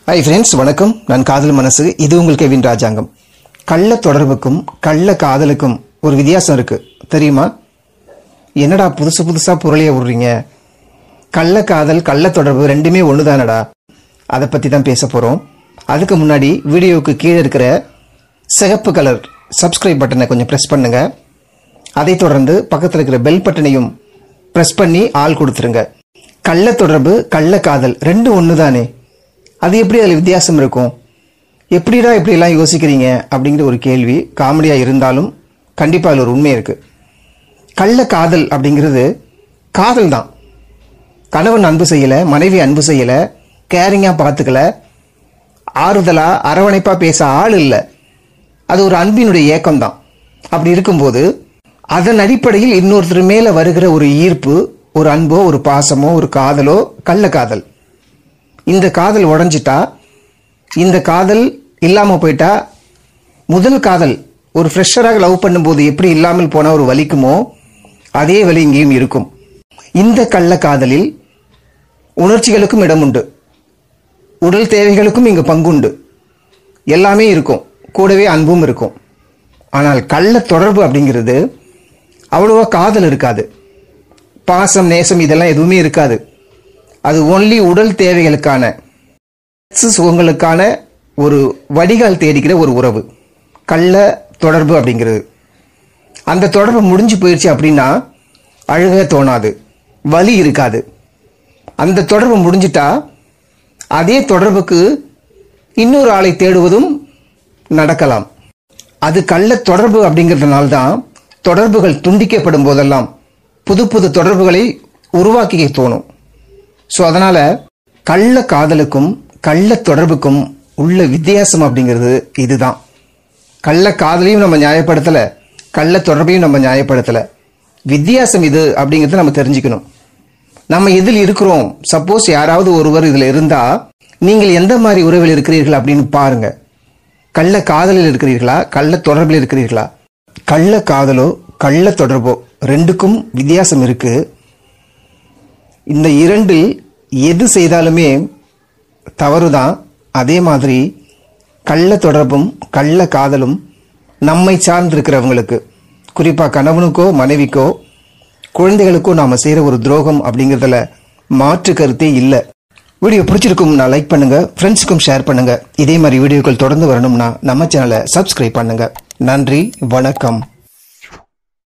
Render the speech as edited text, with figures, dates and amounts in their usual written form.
Hi friends, வணக்கம். நான் காதல் மனசு. இது உங்கள் கெவின் ராஜாங்கம். கள்ள தொடர்புக்கும் கள்ள காதலுக்கும் ஒரு வித்தியாசம் இருக்கு. தெரியுமா? என்னடா புதுசா பொருளைய விடுறீங்க? கள்ள காதல், கள்ள தொடர்பு ரெண்டுமே ஒண்ணுதானடா. அதை பத்தி தான் பேச போறோம். அதுக்கு முன்னாடி வீடியோவுக்கு கீழே இருக்கிற சிகப்பு கலர் சப்ஸ்கிரைப் பட்டனை கொஞ்சம் பிரஸ் பண்ணுங்க. அதை தொடர்ந்து பக்கத்தில் இருக்கிற பெல் பட்டனையும் பிரஸ் பண்ணி ஆள் கொடுத்துருங்க. கள்ள தொடர்பு, கள்ள காதல் ரெண்டும் ஒண்ணுதானே. அது எப்படி அதில் வித்தியாசம் இருக்கும்? எப்படிடா இப்படியெல்லாம் யோசிக்கிறீங்க அப்படிங்கிற ஒரு கேள்வி காமெடியாக இருந்தாலும் கண்டிப்பாக அதில் ஒரு உண்மை இருக்குது. கள்ள காதல் அப்படிங்கிறது காதல் தான். கணவன் அன்பு செய்யலை, மனைவி அன்பு செய்யலை, கேரிங்காக பார்த்துக்கல, ஆறுதலாக அரவணைப்பாக பேச ஆள் இல்லை. அது ஒரு அன்பினுடைய ஏக்கம்தான். அப்படி இருக்கும்போது அதன் அடிப்படையில் இன்னொருத்தர் மேலே வருகிற ஒரு ஈர்ப்பு, ஒரு அன்போ, ஒரு பாசமோ, ஒரு காதலோ கள்ள காதல். இந்த காதல் உடஞ்சிட்டா, இந்த காதல் இல்லாமல் போயிட்டா, முதல் காதல் ஒரு ஃப்ரெஷராக லவ் பண்ணும்போது எப்படி இல்லாமல் போனால் ஒரு வலிக்குமோ அதே வலி இங்கேயும் இருக்கும். இந்த கள்ள காதலில் உணர்ச்சிகளுக்கும் இடம் உண்டு, உடல் தேவைகளுக்கும் இங்கு பங்குண்டு, எல்லாமே இருக்கும், கூடவே அன்பும் இருக்கும். ஆனால் கள்ள தொடர்பு அப்படிங்கிறது அவ்வளோவா காதல் இருக்காது, பாசம் நேசம் இதெல்லாம் எதுவுமே இருக்காது. அது ஒன்லி உடல் தேவைகளுக்கான, சுகங்களுக்கான ஒரு வடிகால் தேடிக்கிற ஒரு உறவு கள்ள தொடர்பு அப்படிங்கிறது. அந்த தொடர்பு முடிஞ்சு போயிடுச்சு அப்படின்னா அழுக தோணாது, வலி இருக்காது. அந்த தொடர்பு முடிஞ்சிட்டா அதே தொடர்புக்கு இன்னொரு ஆளை தேடுவதும் நடக்கலாம். அது கள்ள தொடர்பு அப்படிங்கிறதுனால்தான் தொடர்புகள் துண்டிக்கப்படும் போதெல்லாம் புது புது தொடர்புகளை உருவாக்கி தோணும். ஸோ அதனால கள்ள காதலுக்கும் கள்ள தொடர்புக்கும் உள்ள வித்தியாசம் அப்படிங்கிறது இதுதான். கள்ள காதலையும் நம்ம நியாயப்படுத்தலை, கள்ள தொடர்பையும் நம்ம நியாயப்படுத்தலை. வித்தியாசம் இது அப்படிங்கிறத நம்ம தெரிஞ்சுக்கணும். நம்ம இதில் இருக்கிறோம். சப்போஸ் யாராவது ஒருவர் இதில் இருந்தா நீங்கள் எந்த மாதிரி உறவில் இருக்கிறீர்கள் அப்படின்னு பாருங்க. கள்ள காதலில் இருக்கிறீர்களா, கள்ள தொடர்பில் இருக்கிறீர்களா? கள்ள காதலோ கள்ள தொடர்போ ரெண்டுக்கும் வித்தியாசம் இருக்கு. இந்த இரண்டில் எது செய்தாலுமே தவறுதான். அதே மாதிரி கள்ள தொடர்பும் கள்ள காதலும் நம்மை சார்ந்திருக்கிறவங்களுக்கு, குறிப்பாக கணவனுக்கோ மனைவிக்கோ குழந்தைகளுக்கோ நாம் செய்கிற ஒரு துரோகம் அப்படிங்கிறதுல மாற்று கருத்தே இல்லை. வீடியோ பிடிச்சிருக்கும்னா லைக் பண்ணுங்க, ஃப்ரெண்ட்ஸுக்கும் ஷேர் பண்ணுங்க. இதே மாதிரி வீடியோக்கள் தொடர்ந்து வரணும்னா நம்ம சேனலை சப்ஸ்கிரைப் பண்ணுங்க. நன்றி, வணக்கம்.